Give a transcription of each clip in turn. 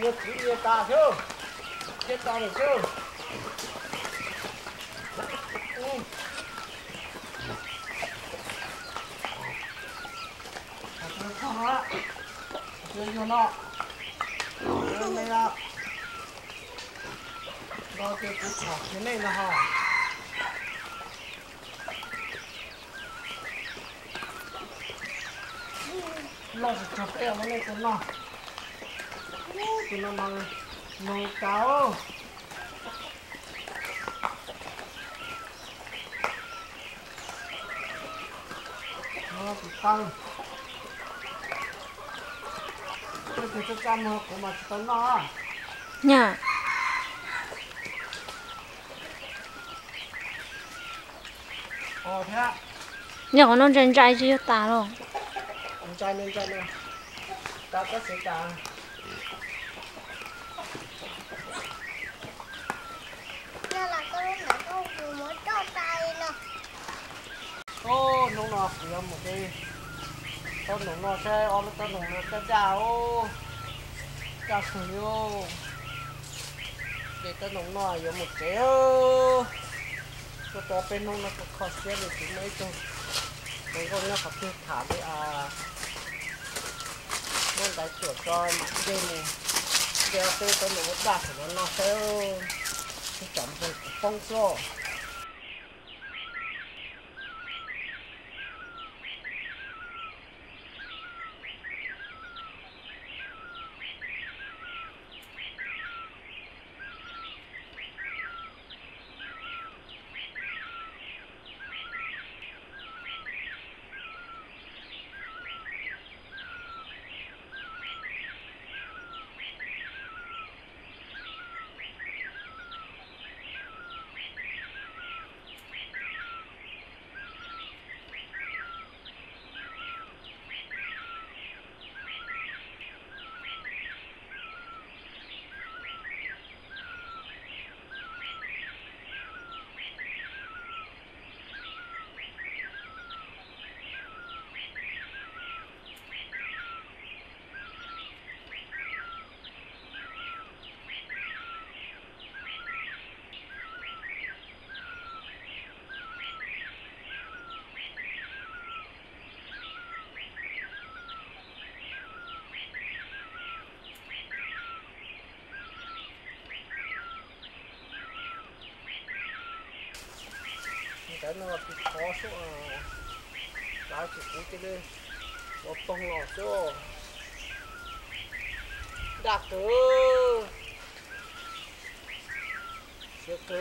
Chưa chỉ ta chứ. Chết ta được chứ. Không á. Chưa vô nó. Lên đây đó. Đó cái cú chọc thế này là hả? Lo sẽ chọc em nó lên con nó. Tụi nó mang nồi cáo. Nó bị tăng. Tôi thì cho chăm nó của mà tấn nó. Dạ. Thế ạ. Nhỏ nó chân trai chứ ta rồi. Lên trai nè. Ta có sẽ cả. Nên là con lúc nãy con vừa mới cho tay nè. Ô, nó nọ cũng là một cái con nó xe ôm con nó xe chào chào sủi ô để con nó có một cái ô có to bên nó có khó xe để chúng mấy chung mấy con nó có thể thả đi à con đại sửa cho đây này đeo tới con nó đặt của nó xe chậm hơn phong số cái nó bị khó số lái chỉ cú cái đây nó tông lò số đặt cơ sẽ cơ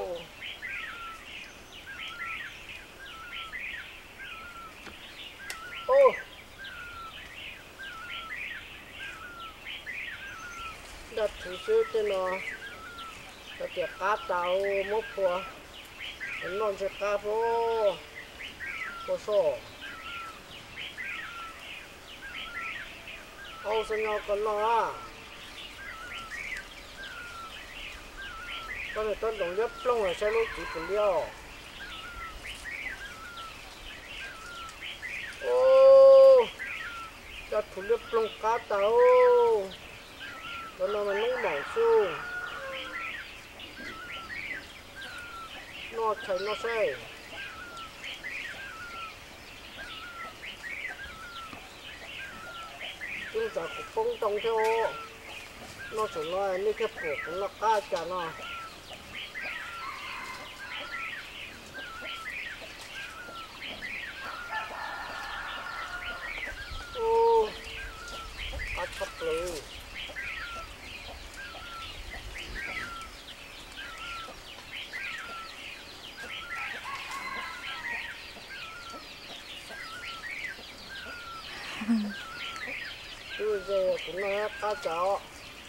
ô đặt thử sức cho nó đặt tiệc cá tàu mốc qua nó sẽ cá vô có số ô sao nhau con nó con này tôi đồng nhất lông là xe lúc chỉ phần điêu ô cho thủ liếp lông cá tàu con nó mà nóng mỏng xuống nó thấy nó xe chúng ta cũng phong trồng theo nó chỉ nói như cái phủ của nó cá chả nó ô cá chắp lư bây giờ cũng nói cá chảo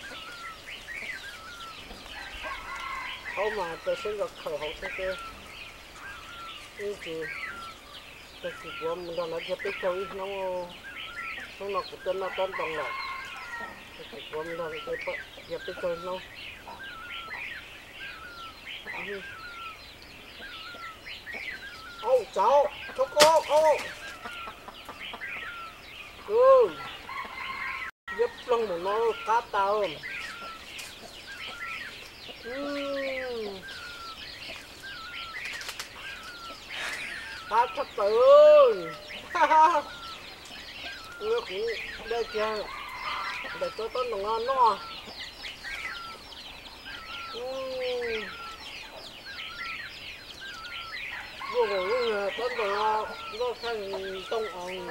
không mà tôi sẽ gặp khẩu hậu thế kia như gì tôi chỉ có mình đang nói cho biết thôi nó của tôi nó tên đồng lộc tôi chỉ có mình đang nói cho biết thôi nó ô cháu cô giúp lông của nó cá tao Ta thật tử người cũng đây kìa để cho tôi nó ngon nó vô cùng người tôi nó thành tông ông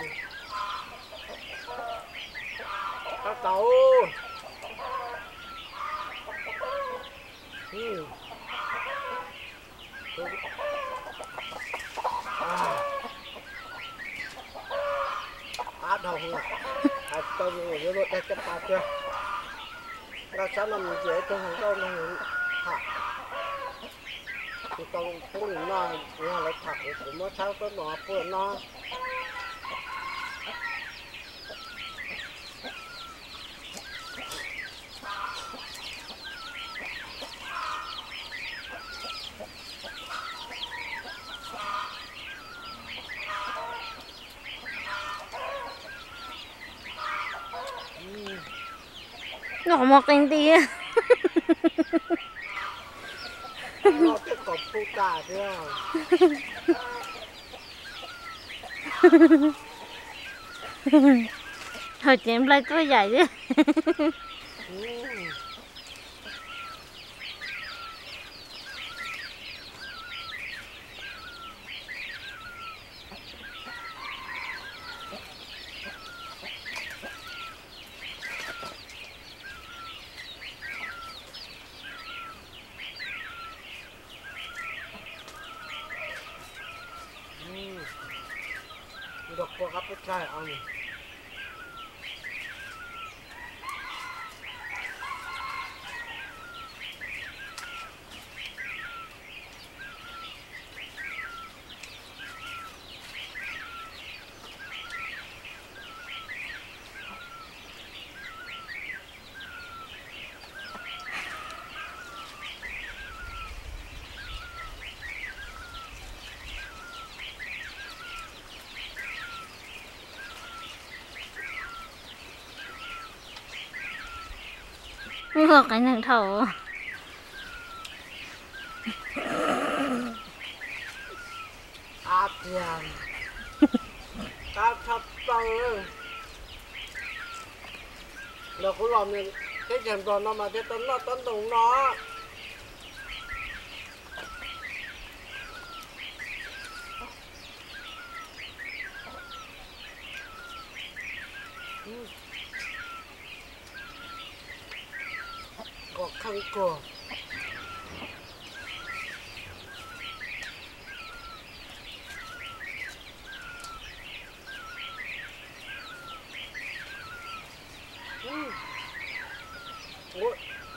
các cháu đầu không ạ tôi vừa rồi đây cái ba chưa ra sáng làm dễ tôi không đâu nên thả thì tôi cũng nói là lấy thả cũng mới sao tôi nó vừa nó ngỏ một cành tía nó cái cột phụ tả chưa thôi chém lại tôi dạy chứ được qua các cái chai ăn ngược cái thằng thầu tiền ta thật tử nó cũng làm nên cái chuyện đó nó mà cái tấn nó tấn đúng nó có khăn cổ ôi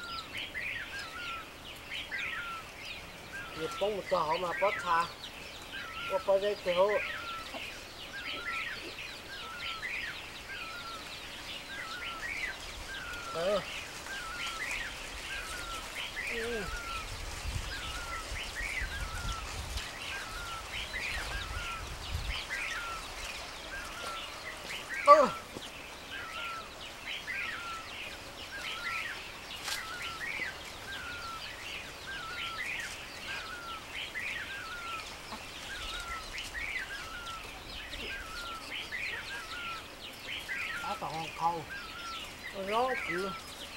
nhịp bóng một trò mà bó thà có bó dây kiểu đấy đã tỏ khâu nó cứ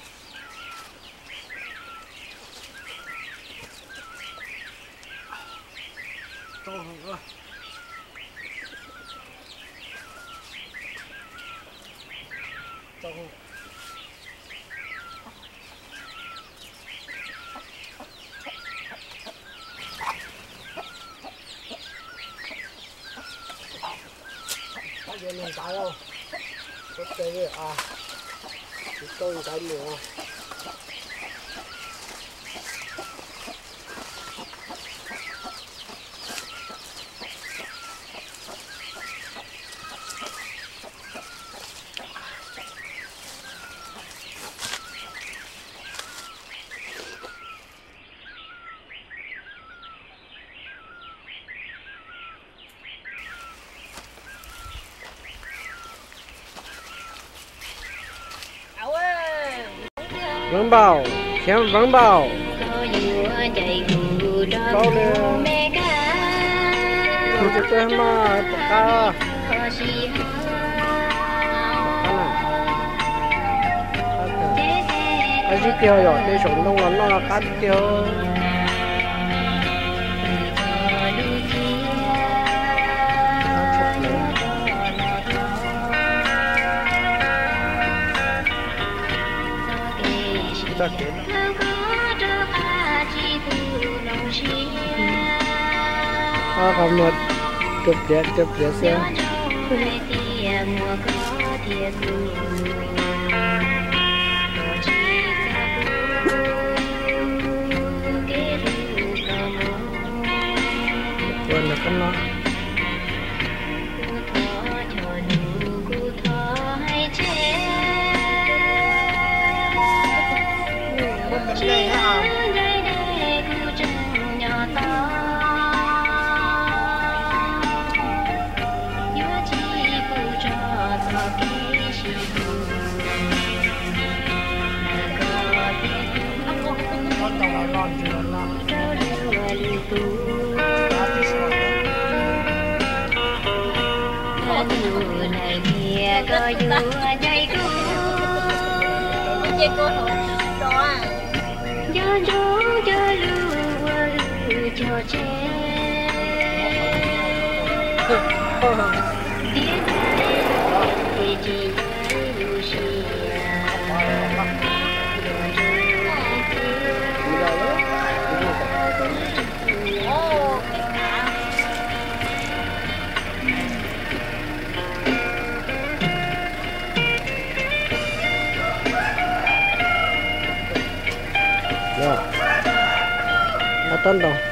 to hơn rồi to hơn bây giờ mình tại đâu có cái à tôi cái nữa Vâng bảo, xem vâng bảo. câu này tôi chỉ chơi mà cá cái gì tiêu rồi đây sống đông nó là cá tiêu ta kiến còn một chụp đẹp xem quên là con nó đây ha con tàu lon chứ nó này kia có dưa dây cú dây cô đó gió gió gió lù cho trẻ tiếng thì chỉ lù xì nó tân đâu